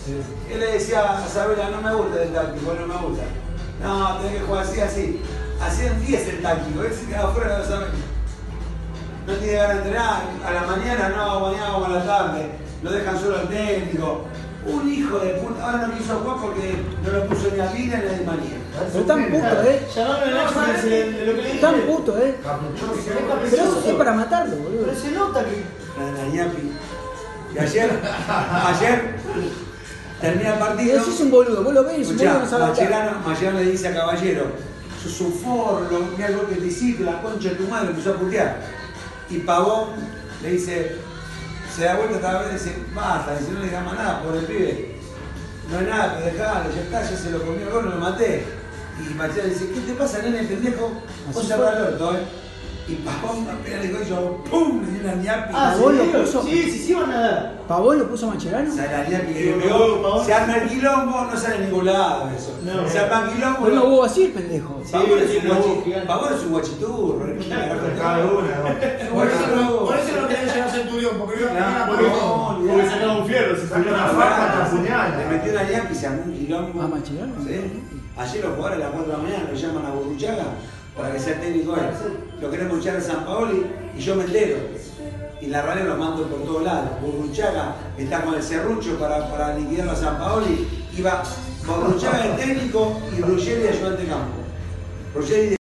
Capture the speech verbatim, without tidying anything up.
Sí. Él le decía a Sabela, no me gusta el táctico, no me gusta. No, tenés que jugar así, así. Hacían diez el táctico, él se quedaba fuera de los Sabela. No tiene ganas de entrenar, a la mañana no, mañana o a la tarde. Lo dejan solo al técnico. Un hijo de puta, ahora no quiso jugar porque no lo puso ni a Vila ni a Di María. Pero están putos, eh. Llamaron al Nacho porque se- de lo que le Están dije. putos, eh. Pero eso es para matarlo, boludo. Pero se nota que. La de Ñapi. Y ayer, ayer, termina el Y partido. eso es un boludo, vos lo ves y es un boludo Escuchá, no sabe hablar. Mascherano, Mascherano le dice a Caballero, sos un forro, mira el gol que te hiciste, la concha de tu madre, empezó a putear. Y Pavón le dice, se da vuelta cada vez y dice, basta, dice, no le digas más nada, por el pibe. No es nada, pero dejalo, ya está, ya se lo comió el gol, no lo maté. Y Mascherano dice, ¿qué te pasa, nene, pendejo? Vos cerrá el orto, eh. Y Pavón apenas le dijo, ¡pum! Le dio una ñapi. Ah, Pavón lo ¿sí? puso. Sí, sí, sí van a dar. ¿Pavón lo puso a Mascherano? O sea, la ñapi que Sí, le no, pegó, Pavón. se arma el quilombo, no sale a ningún lado eso. No. Se arma el quilombo. Pero no hubo así el pendejo. Sí, Pavón es tiene un una voz guachi- gigante. Pavón es un guachiturro. ¿eh? Cada una. Por eso, por eso no quería llegar a Centurión, porque vio que tenía Porque, por porque sacaba un fierro, se sacó una faja, te Le apuñala. metió una ñapi y se armó un quilombo. ¿A Mascherano? ¿Sí? Ayer los jugadores a las cuatro de la mañana lo llaman a Burruchaga para que sea técnico él. Lo queremos echar a San Paoli y yo me entero. Y la radio los mando por todos lados. Burruchaga está con el serrucho para, para liquidarlo a San Paoli. Iba Burruchaga el técnico y Ruggeri ayudante de campo. Ruggeri